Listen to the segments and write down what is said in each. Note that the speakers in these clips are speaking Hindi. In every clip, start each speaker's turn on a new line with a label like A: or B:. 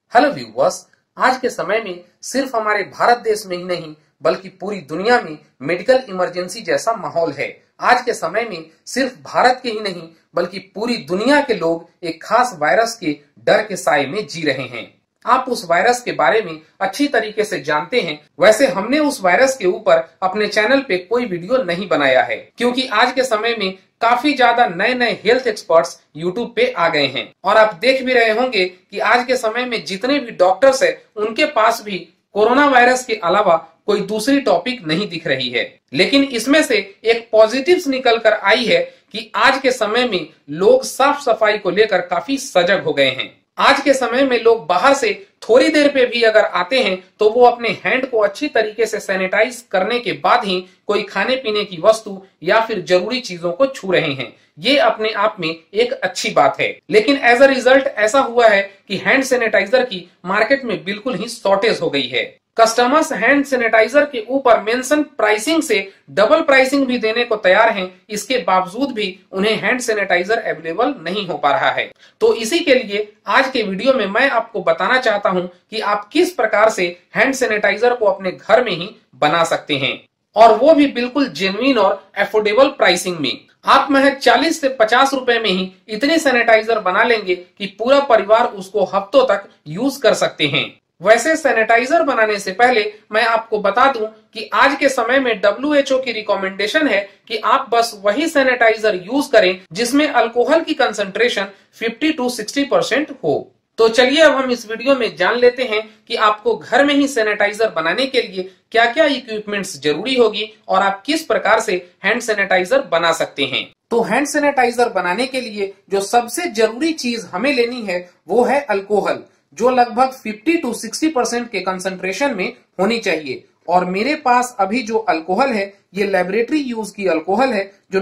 A: हेलो व्यूअर्स, आज के समय में सिर्फ हमारे भारत देश में ही नहीं बल्कि पूरी दुनिया में मेडिकल इमरजेंसी जैसा माहौल है। आज के समय में सिर्फ भारत के ही नहीं बल्कि पूरी दुनिया के लोग एक खास वायरस के डर के साए में जी रहे हैं। आप उस वायरस के बारे में अच्छी तरीके से जानते हैं। वैसे हमने उस वायरस के ऊपर अपने चैनल पे कोई वीडियो नहीं बनाया है क्योंकि आज के समय में काफी ज्यादा नए नए हेल्थ एक्सपर्ट्स यूट्यूब पे आ गए हैं और आप देख भी रहे होंगे कि आज के समय में जितने भी डॉक्टर्स हैं उनके पास भी कोरोना वायरस के अलावा कोई दूसरी टॉपिक नहीं दिख रही है। लेकिन इसमें से एक पॉजिटिव्स निकल कर आई है कि आज के समय में लोग साफ सफाई को लेकर काफी सजग हो गए हैं। आज के समय में लोग बाहर से थोड़ी देर पे भी अगर आते हैं तो वो अपने हैंड को अच्छी तरीके से सैनिटाइज करने के बाद ही कोई खाने पीने की वस्तु या फिर जरूरी चीजों को छू रहे हैं। ये अपने आप में एक अच्छी बात है, लेकिन एज अ रिजल्ट ऐसा हुआ है कि हैंड सैनिटाइजर की मार्केट में बिल्कुल ही शॉर्टेज हो गई है। कस्टमर्स हैंड सैनिटाइजर के ऊपर मेंशन प्राइसिंग से डबल प्राइसिंग भी देने को तैयार हैं, इसके बावजूद भी उन्हें हैंड सैनिटाइजर अवेलेबल नहीं हो पा रहा है। तो इसी के लिए आज के वीडियो में मैं आपको बताना चाहता हूं कि आप किस प्रकार से हैंड सैनिटाइजर को अपने घर में ही बना सकते हैं, और वो भी बिल्कुल जेन्युइन और अफोर्डेबल प्राइसिंग में। आप महज 40 से 50 रुपए में ही इतने सैनिटाइजर बना लेंगे कि पूरा परिवार उसको हफ्तों तक यूज कर सकते हैं। वैसे सैनिटाइजर बनाने से पहले मैं आपको बता दूं कि आज के समय में WHO की रिकमेंडेशन है कि आप बस वही सैनिटाइजर यूज करें जिसमें अल्कोहल की कंसंट्रेशन 50 to 60% हो। तो चलिए अब हम इस वीडियो में जान लेते हैं कि आपको घर में ही सैनिटाइजर बनाने के लिए क्या क्या इक्विपमेंट्स जरूरी होगी और आप किस प्रकार से हैंड सैनिटाइजर बना सकते हैं। तो हैंड सैनिटाइजर बनाने के लिए जो सबसे जरूरी चीज हमें लेनी है वो है अल्कोहल, जो लगभग 50 to 60% के कंसंट्रेशन में होनी चाहिए। और मेरे पास अभी जो अल्कोहल है ये लेबोरेटरी यूज की अल्कोहल है जो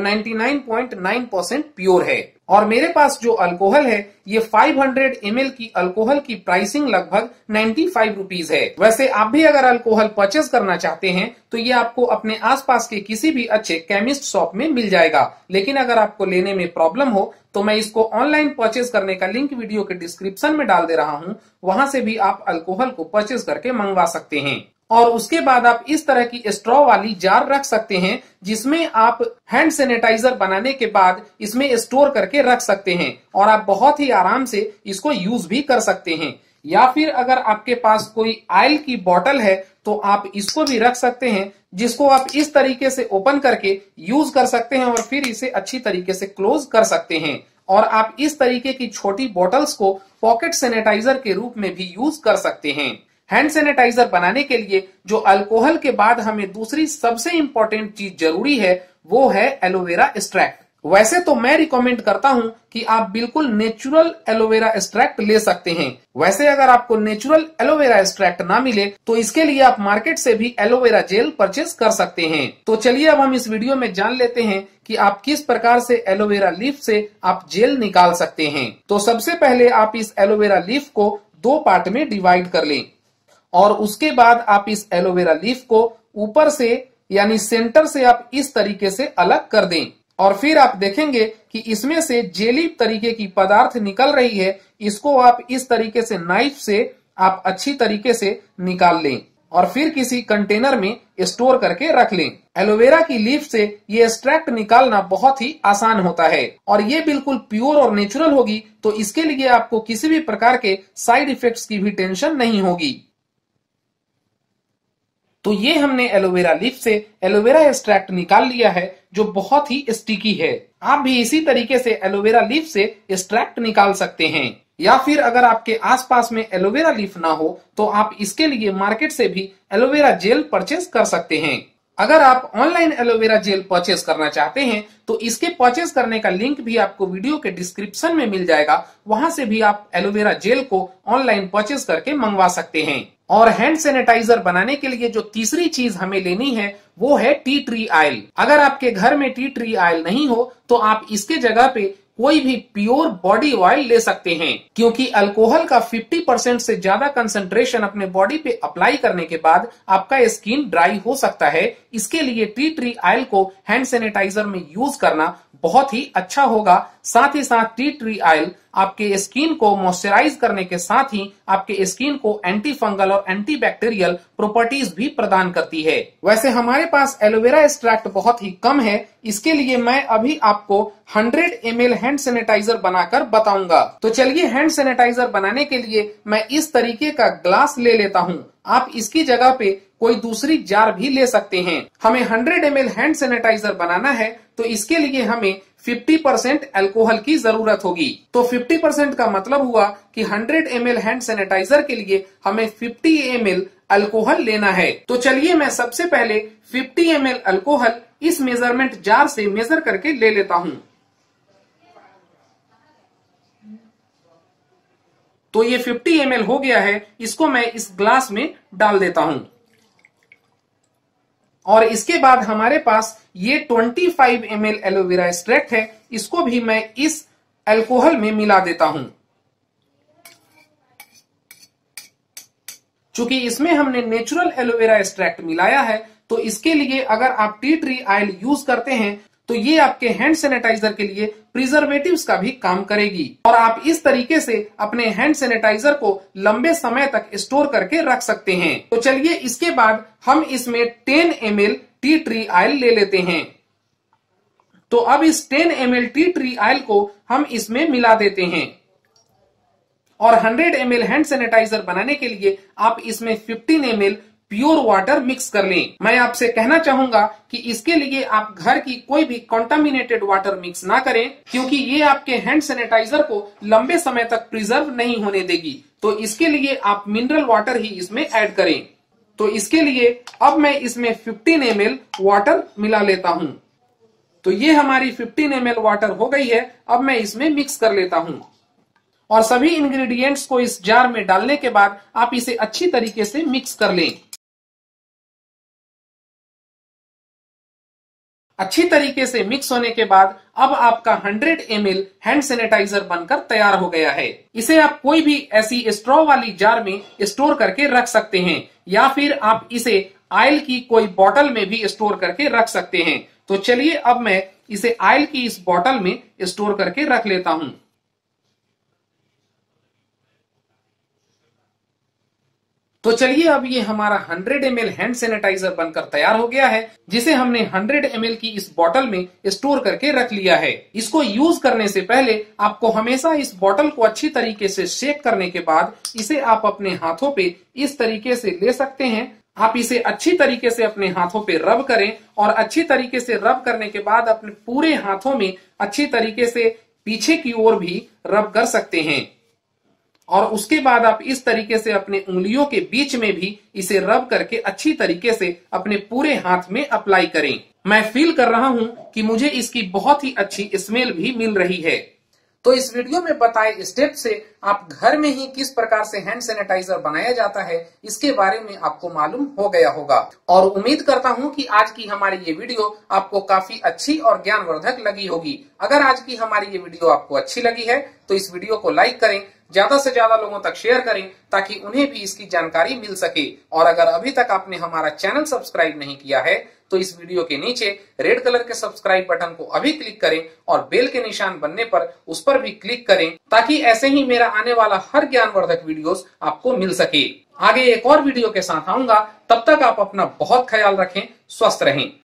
A: 99.9% प्योर है। और मेरे पास जो अल्कोहल है ये 500 ml की अल्कोहल की प्राइसिंग लगभग 95 रुपीज है। वैसे आप भी अगर अल्कोहल परचेज करना चाहते हैं तो ये आपको अपने आसपास के किसी भी अच्छे केमिस्ट शॉप में मिल जाएगा, लेकिन अगर आपको लेने में प्रॉब्लम हो तो मैं इसको ऑनलाइन परचेज करने का लिंक वीडियो के डिस्क्रिप्शन में डाल दे रहा हूं, वहां से भी आप अल्कोहल को परचेज करके मंगवा सकते हैं। और उसके बाद आप इस तरह की स्ट्रॉ वाली जार रख सकते हैं जिसमें आप हैंड सैनिटाइजर बनाने के बाद इसमें स्टोर करके रख सकते हैं और आप बहुत ही आराम से इसको यूज भी कर सकते हैं। या फिर अगर आपके पास कोई ऑयल की बोतल है तो आप इसको भी रख सकते हैं, जिसको आप इस तरीके से ओपन करके यूज कर सकते हैं और फिर इसे अच्छी तरीके से क्लोज कर सकते हैं। और आप इस तरीके की छोटी बोतल्स को पॉकेट सैनिटाइजर के रूप में भी यूज कर सकते हैं। हैंड सैनिटाइजर बनाने के लिए जो अल्कोहल के बाद हमें दूसरी सबसे इंपॉर्टेंट चीज जरूरी है वो है एलोवेरा एक्सट्रैक्ट। वैसे तो मैं रिकमेंड करता हूं कि आप बिल्कुल नेचुरल एलोवेरा एक्सट्रैक्ट ले सकते हैं। वैसे अगर आपको नेचुरल एलोवेरा एक्सट्रैक्ट ना मिले तो इसके लिए आप मार्केट से भी एलोवेरा जेल परचेज कर सकते हैं। तो चलिए अब हम इस वीडियो में जान लेते हैं कि आप किस प्रकार से एलोवेरा लीफ से आप जेल निकाल सकते हैं। तो सबसे पहले आप इस एलोवेरा लीफ को 2 पार्ट में डिवाइड कर लें और उसके बाद आप इस एलोवेरा लीफ को ऊपर से यानी सेंटर से आप इस तरीके से अलग कर दें और फिर आप देखेंगे कि इसमें से जेली तरीके की पदार्थ निकल रही है। इसको आप इस तरीके से नाइफ से आप अच्छी तरीके से निकाल लें और फिर किसी कंटेनर में स्टोर करके रख लें। एलोवेरा की लीफ से ये एक्सट्रैक्ट निकालना बहुत ही आसान होता है और ये बिल्कुल प्योर और नेचुरल होगी, तो इसके लिए आपको किसी भी प्रकार के साइड इफेक्ट्स की भी टेंशन नहीं होगी। तो ये हमने एलोवेरा लीफ से एलोवेरा एक्सट्रैक्ट निकाल लिया है जो बहुत ही स्टिकी है। आप भी इसी तरीके से एलोवेरा लीफ से एक्सट्रैक्ट निकाल सकते हैं। या फिर अगर आपके आसपास में एलोवेरा लीफ ना हो तो आप इसके लिए मार्केट से भी एलोवेरा जेल परचेज कर सकते हैं। अगर आप ऑनलाइन एलोवेरा जेल परचेज करना चाहते हैं तो इसके परचेज करने का लिंक भी आपको वीडियो के डिस्क्रिप्शन में मिल जाएगा, वहां से भी आप एलोवेरा जेल को ऑनलाइन परचेज करके मंगवा सकते हैं। और हैंड सैनिटाइजर बनाने के लिए जो तीसरी चीज हमें लेनी है वो है टी ट्री ऑयल। अगर आपके घर में टी ट्री ऑयल नहीं हो तो आप इसके जगह पे कोई भी प्योर बॉडी ऑयल ले सकते हैं, क्योंकि अल्कोहल का 50% से ज्यादा कंसंट्रेशन अपने बॉडी पे अप्लाई करने के बाद आपका स्किन ड्राई हो सकता है। इसके लिए टी ट्री ऑयल को हैंड सैनिटाइजर में यूज करना बहुत ही अच्छा होगा। साथ ही साथ टी ट्री ऑयल आपके स्किन को मॉइस्चराइज करने के साथ ही आपके स्किन को एंटी फंगल और एंटी बैक्टीरियल प्रॉपर्टीज भी प्रदान करती है। वैसे हमारे पास एलोवेरा एक्सट्रैक्ट बहुत ही कम है, इसके लिए मैं अभी आपको 100 ml हैंड सैनिटाइजर बनाकर बताऊंगा। तो चलिए हैंड सैनिटाइजर बनाने के लिए मैं इस तरीके का ग्लास ले लेता हूँ। आप इसकी जगह पे कोई दूसरी जार भी ले सकते हैं। हमें 100 ml हैंड सैनिटाइजर बनाना है तो इसके लिए हमें 50% अल्कोहल की जरूरत होगी। तो 50% का मतलब हुआ कि 100 ml हैंड सैनिटाइजर के लिए हमें 50 ml अल्कोहल लेना है। तो चलिए मैं सबसे पहले 50 ml अल्कोहल इस मेजरमेंट जार से मेजर करके ले लेता हूं। तो ये 50 ml हो गया है, इसको मैं इस ग्लास में डाल देता हूं। और इसके बाद हमारे पास ये 25 ml एलोवेरा एक्सट्रैक्ट है, इसको भी मैं इस अल्कोहल में मिला देता हूं। चूंकि इसमें हमने नेचुरल एलोवेरा एक्सट्रैक्ट मिलाया है, तो इसके लिए अगर आप टी ट्री ऑयल यूज करते हैं तो ये आपके हैंड सैनिटाइजर के लिए प्रिजर्वेटिव्स का भी काम करेगी और आप इस तरीके से अपने हैंड सैनिटाइजर को लंबे समय तक स्टोर करके रख सकते हैं। तो चलिए इसके बाद हम इसमें 10 ml टी ट्री ऑयल ले लेते हैं। तो अब इस 10 ml टी ट्री ऑयल को हम इसमें मिला देते हैं और 100 ml हैंड सैनिटाइजर बनाने के लिए आप इसमें 15 ml प्योर वाटर मिक्स कर लें। मैं आपसे कहना चाहूंगा कि इसके लिए आप घर की कोई भी कॉन्टामिनेटेड वाटर मिक्स ना करें, क्योंकि ये आपके हैंड सैनिटाइजर को लंबे समय तक प्रिजर्व नहीं होने देगी। तो इसके लिए आप मिनरल वाटर ही इसमें ऐड करें। तो इसके लिए अब मैं इसमें 15 ml वाटर मिला लेता हूं। तो ये हमारी 15 ml वाटर हो गई है। अब मैं इसमें मिक्स कर लेता हूं और सभी इंग्रेडिएंट्स को इस जार में डालने के बाद आप इसे अच्छी तरीके से मिक्स कर लें। अच्छी तरीके से मिक्स होने के बाद अब आपका 100 ml हैंड सैनिटाइजर बनकर तैयार हो गया है। इसे आप कोई भी ऐसी स्ट्रॉ वाली जार में स्टोर करके रख सकते हैं या फिर आप इसे ऑयल की कोई बॉटल में भी स्टोर करके रख सकते हैं। तो चलिए अब मैं इसे ऑयल की इस बॉटल में स्टोर करके रख लेता हूं। तो चलिए अब ये हमारा 100 ml हैंड सैनिटाइजर बनकर तैयार हो गया है, जिसे हमने 100 ml की इस बोतल में स्टोर करके रख लिया है। इसको यूज करने से पहले आपको हमेशा इस बोतल को अच्छी तरीके से शेक करने के बाद इसे आप अपने हाथों पे इस तरीके से ले सकते हैं। आप इसे अच्छी तरीके से अपने हाथों पे रब करें और अच्छी तरीके से रब करने के बाद अपने पूरे हाथों में अच्छी तरीके से पीछे की ओर भी रब कर सकते हैं और उसके बाद आप इस तरीके से अपने उंगलियों के बीच में भी इसे रब करके अच्छी तरीके से अपने पूरे हाथ में अप्लाई करें। मैं फील कर रहा हूं कि मुझे इसकी बहुत ही अच्छी स्मेल भी मिल रही है। तो इस वीडियो में बताए स्टेप से आप घर में ही किस प्रकार से हैंड सैनिटाइजर बनाया जाता है इसके बारे में आपको मालूम हो गया होगा और उम्मीद करता हूं कि आज की हमारी ये वीडियो आपको काफी अच्छी और ज्ञानवर्धक लगी होगी। अगर आज की हमारी ये वीडियो आपको अच्छी लगी है तो इस वीडियो को लाइक करें, ज्यादा से ज्यादा लोगों तक शेयर करें ताकि उन्हें भी इसकी जानकारी मिल सके। और अगर अभी तक आपने हमारा चैनल सब्सक्राइब नहीं किया है तो इस वीडियो के नीचे रेड कलर के सब्सक्राइब बटन को अभी क्लिक करें और बेल के निशान बनने पर उस पर भी क्लिक करें ताकि ऐसे ही मेरा आने वाला हर ज्ञानवर्धक वीडियोस आपको मिल सके। आगे एक और वीडियो के साथ आऊंगा, तब तक आप अपना बहुत ख्याल रखें, स्वस्थ रहें।